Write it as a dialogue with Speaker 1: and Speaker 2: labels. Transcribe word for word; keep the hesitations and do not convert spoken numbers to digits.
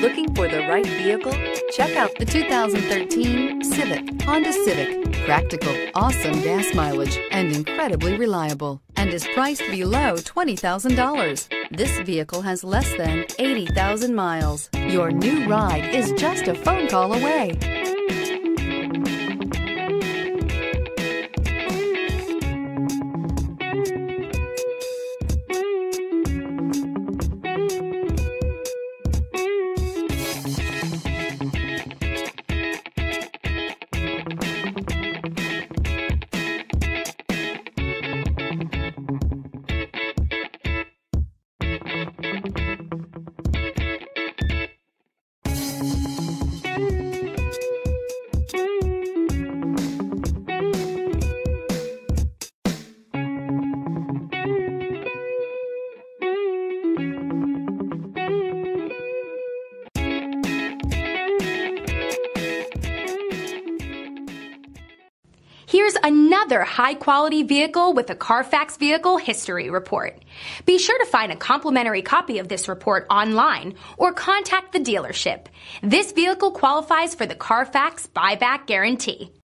Speaker 1: Looking for the right vehicle? Check out the two thousand thirteen Civic, Honda Civic. Practical, awesome gas mileage, and incredibly reliable, and is priced below twenty thousand dollars. This vehicle has less than eighty thousand miles. Your new ride is just a phone call away.
Speaker 2: Here's another high-quality vehicle with a Carfax Vehicle History Report. Be sure to find a complimentary copy of this report online or contact the dealership. This vehicle qualifies for the Carfax Buyback Guarantee.